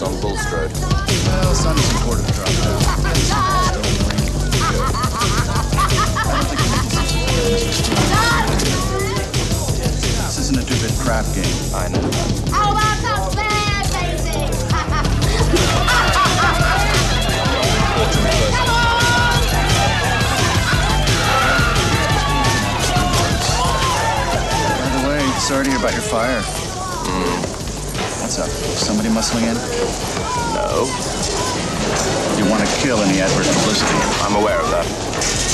on Bulstrode. Well, Sonny's supportive drop down. This isn't a two-bit crap game. I know that. Oh, that's a fair, baby! Come on! By the way, sorry to hear about your fire. What's up? Somebody muscling in? No. You want to kill any adverse publicity? I'm aware of that.